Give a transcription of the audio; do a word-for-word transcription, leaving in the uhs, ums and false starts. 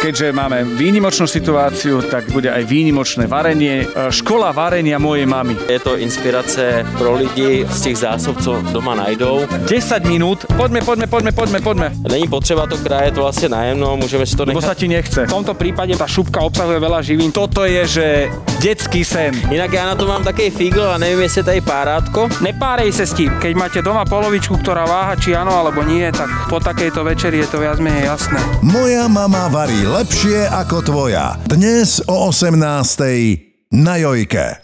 keďže máme výnimočnú situáciu, tak bude aj výnimočné varenie. Škola varenia mojej mamy. Je to inspirace pro lidi z těch zásob, co doma najdou. desať minút. Poďme, poďme, poďme, poďme, poďme. Není potřeba to krájet vlastně nájemno, můžeme si to nechat. Lebo sa ti nechce. V tomto prípade tá šupka obsahuje veľa živín. Toto je, že detský sen. Jinak já na to mám taký fígl a nevím, jestli je tady párátko. Nepárej sa s tým. Keď máte doma polovičku, ktorá váha, či áno alebo nie, tak po takejto večeri je to viac menej jasné. Moja mama varí lepšie ako tvoja. Dnes o osemnástej na Jojke.